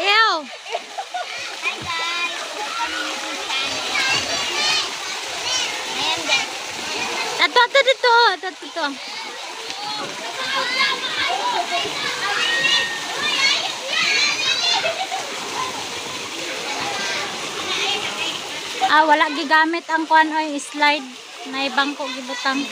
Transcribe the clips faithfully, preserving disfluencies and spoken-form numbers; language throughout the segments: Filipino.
Ew! Hi guys! Welcome to channel. Ayan guys. Tato, tato dito. Tato dito. Ah, wala gigamit ang kuan oy slide. Nay bangko gibutang.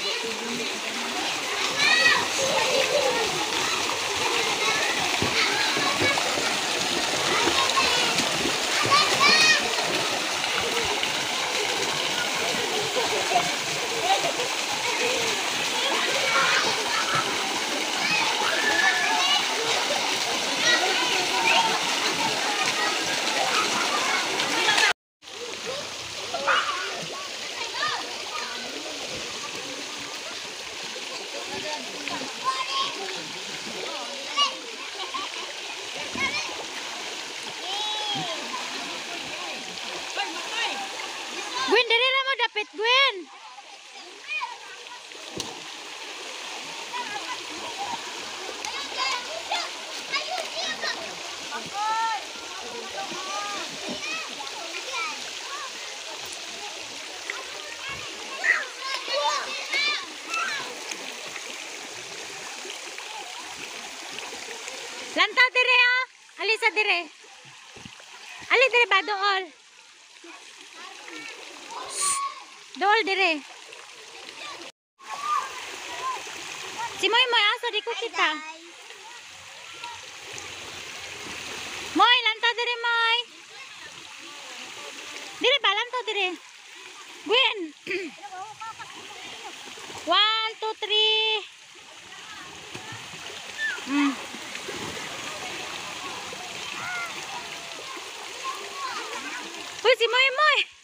Gwen, dali na mo dapit, Gwen. Lanta dire ah. Alisa dire. Ali dire ba dool? Dool dire. Si Moy Moy asa di ko kita. Moy, lanta dire Moy. Dire ba lanta dire. Gwen. One, two, three. Mm. Uy, si Moy Moy.